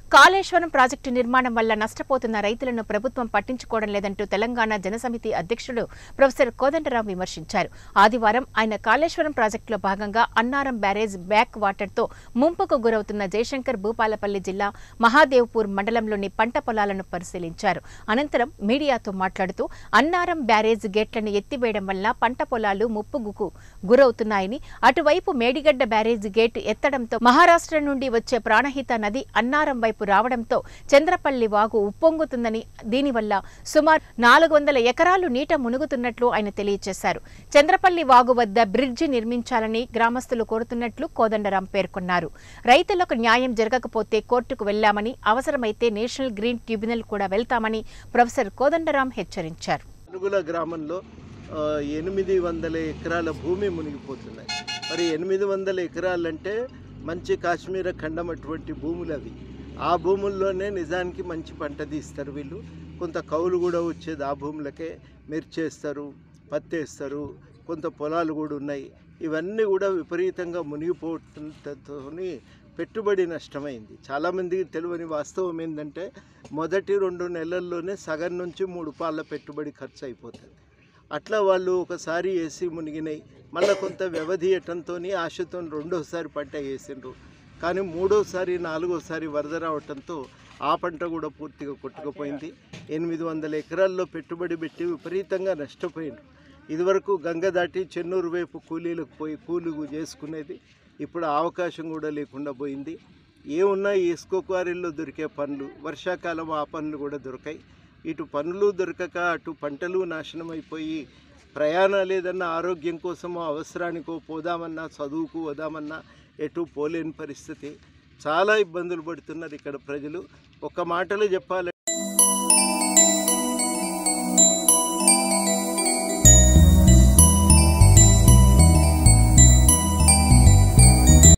Kaleshwaram project నిర్మాణం వల్ల నష్టపోతున్న రైతులను ప్రభుత్వం పట్టించుకోవడం లేదంటూ తెలంగాణ జనసమితి అధ్యక్షుడు ప్రొఫెసర్ కోదండరాం విమర్శించారు. ఆదివారం ఆయన కాళేశ్వరం ప్రాజెక్టులో భాగంగా అన్నారం బ్యారేజ్ బ్యాక్ వాటర్తో ముంపుకు గురవుతున్న జయశంకర్ భూపాలపల్లి జిల్లా మహాదేవ్పూర్ మండలంలోని పంట పొలాలను పరిశీలించారు. అనంతరం మీడియాతో మాట్లాడుతూ అన్నారం బ్యారేజ్ గేట్లను ఎత్తివేయడం వల్ల పంట పొలాలు ముప్పుకు గురవుతున్నాయని, అటువైపు మేడిగడ్డ బ్యారేజ్ గేటు ఎత్తడంతో మహారాష్ట్ర నుండి వచ్చే ప్రాణహిత నది అన్నారం వైపు రావడంతో చంద్రపల్లి వాగు ఉప్పొంగుతుందని, దీనివల్ల సుమారు 400 ఎకరాలు నీట మునుగుతున్నట్లు ఆయన తెలియజేశారు. చంద్రపల్లి వాగు వద్ద బ్రిడ్జి నిర్మించాలని గ్రామస్తులు కోరుతున్నట్లు కోదండరాం పేర్కొన్నారు. రైతులకు న్యాయం జరగకపోతే కోర్టుకు వెళ్లామని, అవసరమైతే నేషనల్ గ్రీన్ ట్రిబ్యునల్ కూడా వెళ్తామని ప్రొఫెసర్ కోదండరాం హెచ్చరించారు. గ్రామంలో 800 ఎకరాల భూమి మునిగిపోతున్నాయి. మరి 800 ఎకరాలంటే మంచి కాశ్మీర ఖండం అటువంటి భూములు అవి. ఆ భూముల్లోనే నిజానికి మంచి పంట తీస్తారు వీళ్ళు. కొంత కౌలు కూడా వచ్చేది ఆ భూములకే. మిర్చేస్తారు, పత్తేస్తారు, కొంత పొలాలు కూడా ఉన్నాయి. ఇవన్నీ కూడా విపరీతంగా మునిగిపోవడంతో పెట్టుబడి నష్టమైంది. చాలామందికి తెలియని వాస్తవం ఏంటంటే మొదటి 2 నెలల్లోనే సగం నుంచి 3 పాళ్ళ పెట్టుబడి ఖర్చు అయిపోతుంది. అట్లా వాళ్ళు ఒకసారి వేసి మునిగినాయి. మళ్ళీ కొంత వ్యవధి ఇవ్వటంతో ఆశతో రెండోసారి పంట వేసిండ్రు. కానీ 3వసారి 4వసారి వరద రావడంతో ఆ పంట కూడా పూర్తిగా కొట్టుకుపోయింది. 800 ఎకరాల్లో పెట్టుబడి పెట్టి విపరీతంగా నష్టపోయిండ్రు. ఇదివరకు గంగ దాటి చెన్నూరు వైపు కూలీలకు పోయి కూలీలు చేసుకునేది. ఇప్పుడు ఆ అవకాశం కూడా లేకుండా పోయింది. ఏమున్నా ఇసుక క్వారీల్లో దొరికే పనులు, వర్షాకాలం ఆ పనులు కూడా దొరికాయి. ఇటు పనులు దొరకక అటు పంటలు నాశనం అయిపోయి, ప్రయాణాలు ఏదన్నా ఆరోగ్యం కోసమో అవసరానికో పోదామన్నా, చదువుకు పోదామన్నా ఎటు పోలేని పరిస్థితి. చాలా ఇబ్బందులు పడుతున్నారు ఇక్కడ ప్రజలు. ఒక మాటలో చెప్పాలి